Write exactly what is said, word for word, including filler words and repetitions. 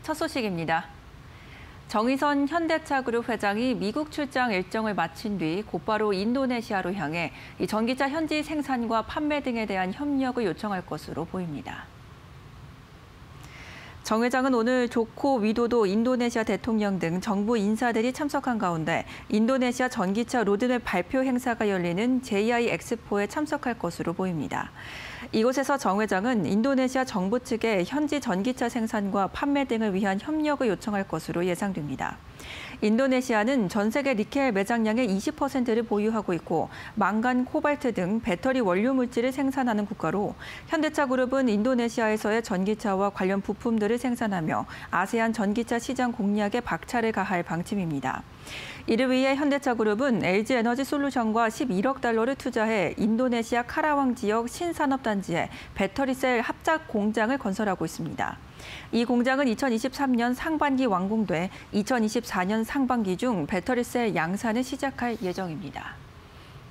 첫 소식입니다. 정의선 현대차그룹 회장이 미국 출장 일정을 마친 뒤 곧바로 인도네시아로 향해 이 전기차 현지 생산과 판매 등에 대한 협력을 요청할 것으로 보입니다. 정 회장은 오늘 조코 위도도 인도네시아 대통령 등 정부 인사들이 참석한 가운데 인도네시아 전기차 로드맵 발표 행사가 열리는 제이아이 엑스포에 참석할 것으로 보입니다. 이곳에서 정 회장은 인도네시아 정부 측에 현지 전기차 생산과 판매 등을 위한 협력을 요청할 것으로 예상됩니다. 인도네시아는 전 세계 니켈 매장량의 이십 퍼센트를 보유하고 있고 망간, 코발트 등 배터리 원료 물질을 생산하는 국가로 현대차 그룹은 인도네시아에서의 전기차와 관련 부품들을 생산하며 아세안 전기차 시장 공략에 박차를 가할 방침입니다. 이를 위해 현대차 그룹은 엘지에너지솔루션과 십일억 달러를 투자해 인도네시아 카라왕 지역 신산업단지에 배터리셀 합작 공장을 건설하고 있습니다. 이 공장은 이천이십삼 년 상반기 완공돼 이천이십사 년 상반기 중 배터리셀 양산을 시작할 예정입니다.